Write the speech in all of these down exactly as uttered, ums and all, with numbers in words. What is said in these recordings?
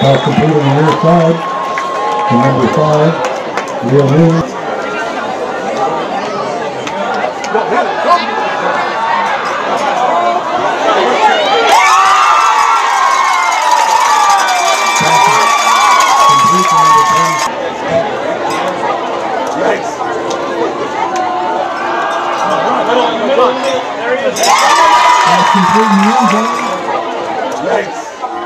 Pass complete on the near side to number five, Leo Nunes. Pass complete in the end zone. Yikes.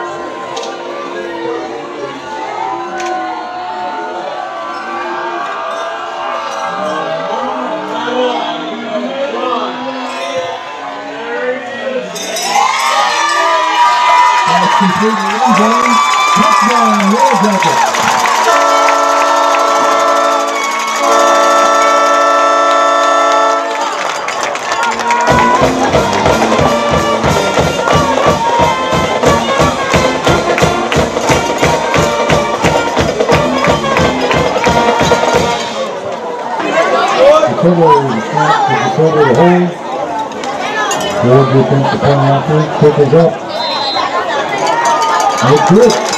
Pass complete in the end zone. Touchdown, Yellow Jackets. Cover the snap, the cover the hold. Hold defense the penalty after, kick is up. It's good.